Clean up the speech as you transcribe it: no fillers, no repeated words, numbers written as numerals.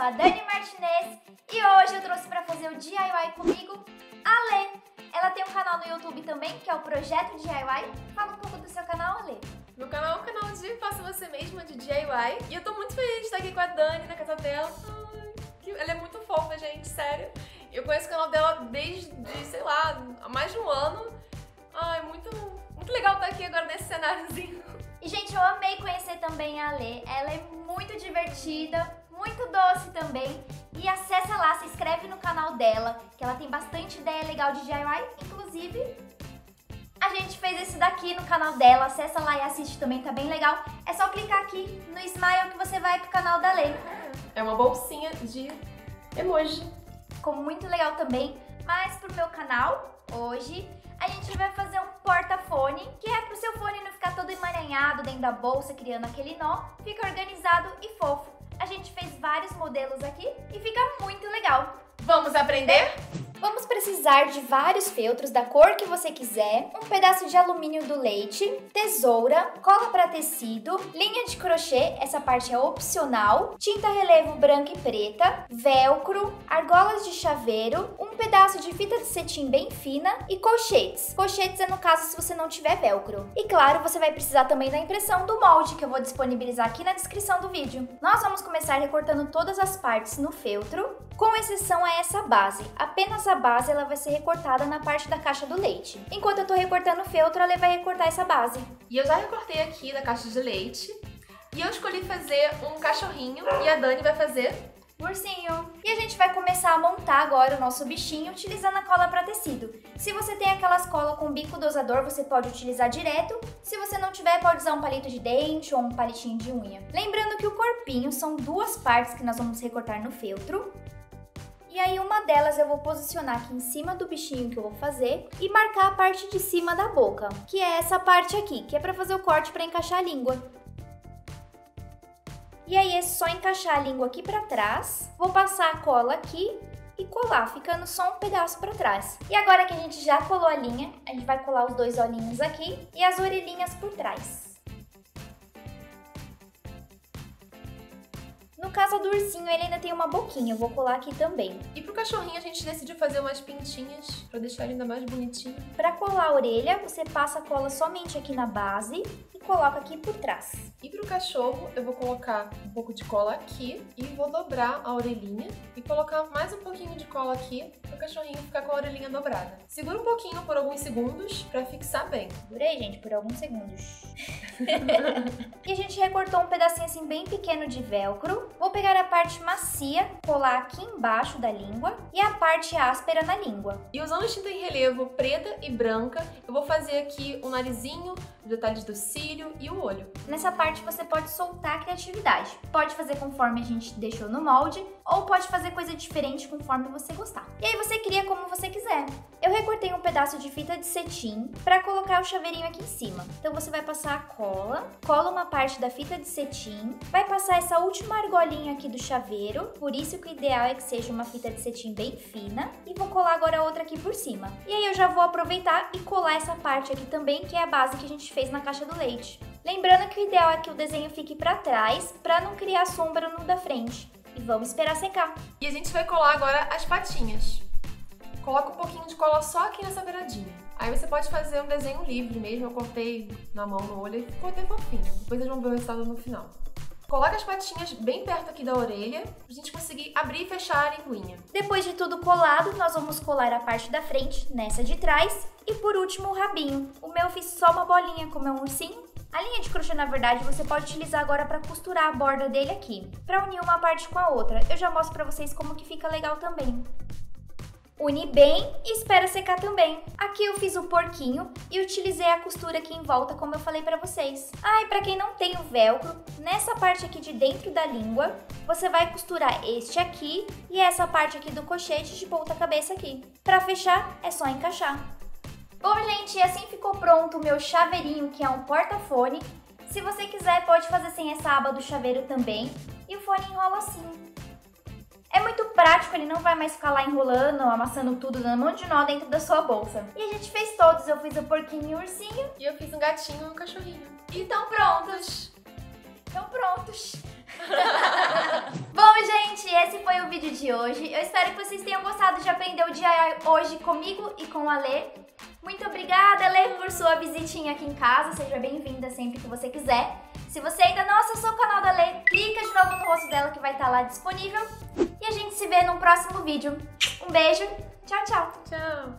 sou a Dani Martinez e hoje eu trouxe pra fazer o DIY comigo a Lê. Ela tem um canal no YouTube também, que é o Projeto DIY. Fala um pouco do seu canal, Lê. Meu canal é um canal de Faça Você Mesma, de DIY. E eu tô muito feliz de estar aqui com a Dani na casa dela. Ai, ela é muito fofa, gente, sério. Eu conheço o canal dela desde, sei lá, há mais de um ano. Ai, muito legal estar aqui agora nesse cenáriozinho. E, gente, eu amei conhecer também a Lê. Ela é muito divertida, muito doce também. E acessa lá, se inscreve no canal dela, que ela tem bastante ideia legal de DIY. Inclusive, a gente fez esse daqui no canal dela. Acessa lá e assiste também, tá bem legal. É só clicar aqui no Smile que você vai pro canal da Lê. É uma bolsinha de emoji. Ficou muito legal também. Mas pro meu canal, hoje, a gente vai fazer um porta-fone, que é pro seu fone não ficar todo emaranhado dentro da bolsa, criando aquele nó. Fica organizado e fofo. A gente fez vários modelos aqui e fica muito legal. Vamos aprender? Vamos precisar de vários feltros da cor que você quiser, um pedaço de alumínio do leite, tesoura, cola para tecido, linha de crochê, essa parte é opcional, tinta relevo branca e preta, velcro, argolas de chaveiro, um pedaço de fita de cetim bem fina e colchetes. Colchetes é no caso se você não tiver velcro. E claro, você vai precisar também da impressão do molde, que eu vou disponibilizar aqui na descrição do vídeo. Nós vamos começar recortando todas as partes no feltro, com exceção a essa base. Apenas a base ela vai ser recortada na parte da caixa do leite. Enquanto eu tô recortando o feltro, ela vai recortar essa base. E eu já recortei aqui da caixa de leite. E eu escolhi fazer um cachorrinho e a Dani vai fazer ursinho. E a gente vai começar a montar agora o nosso bichinho utilizando a cola para tecido. Se você tem aquelas colas com bico dosador, você pode utilizar direto. Se você não tiver, pode usar um palito de dente ou um palitinho de unha. Lembrando que o corpinho são duas partes que nós vamos recortar no feltro. E aí uma delas eu vou posicionar aqui em cima do bichinho que eu vou fazer e marcar a parte de cima da boca, que é essa parte aqui, que é para fazer o corte para encaixar a língua. E aí é só encaixar a língua aqui para trás, vou passar a cola aqui e colar, ficando só um pedaço para trás. E agora que a gente já colou a linha, a gente vai colar os dois olhinhos aqui e as orelhinhas por trás. No caso do ursinho, ele ainda tem uma boquinha, eu vou colar aqui também. E pro cachorrinho a gente decidiu fazer umas pintinhas pra deixar ele ainda mais bonitinho. Para colar a orelha, você passa a cola somente aqui na base e coloca aqui por trás. E pro cachorro eu vou colocar um pouco de cola aqui e vou dobrar a orelhinha e colocar mais um pouquinho de cola aqui pro cachorrinho ficar com a orelhinha dobrada. Segura um pouquinho por alguns segundos pra fixar bem. Segurei, gente, por alguns segundos. E a gente recortou um pedacinho assim bem pequeno de velcro. Vou pegar a parte macia, colar aqui embaixo da língua e a parte áspera na língua. E usando tinta em relevo preta e branca, eu vou fazer aqui o narizinho, os detalhes do cílio e o olho. Nessa parte você pode soltar a criatividade. Pode fazer conforme a gente deixou no molde ou pode fazer coisa diferente conforme você gostar. E aí você cria como você quiser. Eu recortei um pedaço de fita de cetim para colocar o chaveirinho aqui em cima. Então você vai passar a cola, cola uma parte da fita de cetim, vai passar essa última argolinha aqui do chaveiro, por isso que o ideal é que seja uma fita de cetim bem fina, e vou colar agora a outra aqui por cima. E aí eu já vou aproveitar e colar essa parte aqui também, que é a base que a gente fez na caixa do leite. Lembrando que o ideal é que o desenho fique para trás, para não criar sombra no da frente. E vamos esperar secar. E a gente vai colar agora as patinhas. Coloca um pouquinho de cola só aqui nessa beiradinha. Aí você pode fazer um desenho livre mesmo. Eu cortei na mão, no olho e ficou até fofinho. Depois vocês vão ver o resultado no final. Coloca as patinhas bem perto aqui da orelha, pra gente conseguir abrir e fechar a linguinha. Depois de tudo colado, nós vamos colar a parte da frente nessa de trás e por último o rabinho. O meu eu fiz só uma bolinha como é um ursinho. A linha de crochê, na verdade, você pode utilizar agora para costurar a borda dele aqui, para unir uma parte com a outra. Eu já mostro para vocês como que fica legal também. Une bem e espera secar também. Aqui eu fiz o porquinho e utilizei a costura aqui em volta, como eu falei pra vocês. Ah, e pra quem não tem o velcro, nessa parte aqui de dentro da língua, você vai costurar este aqui e essa parte aqui do colchete de ponta cabeça aqui. Pra fechar, é só encaixar. Bom, gente, e assim ficou pronto o meu chaveirinho, que é um porta-fone. Se você quiser, pode fazer sem essa aba do chaveiro também. E o fone enrola assim. É muito prático, ele não vai mais ficar lá enrolando, amassando tudo, dando um monte de nó dentro da sua bolsa. E a gente fez todos, eu fiz o porquinho e o ursinho. E eu fiz um gatinho e um cachorrinho. E estão prontos! Estão prontos! Bom, gente, esse vídeo de hoje. Eu espero que vocês tenham gostado de aprender o DIY hoje comigo e com a Lê. Muito obrigada, Lê, por sua visitinha aqui em casa. Seja bem-vinda sempre que você quiser. Se você ainda não acessou o canal da Lê, clica de novo no rosto dela que vai estar lá disponível. E a gente se vê no próximo vídeo. Um beijo, tchau, tchau! Tchau!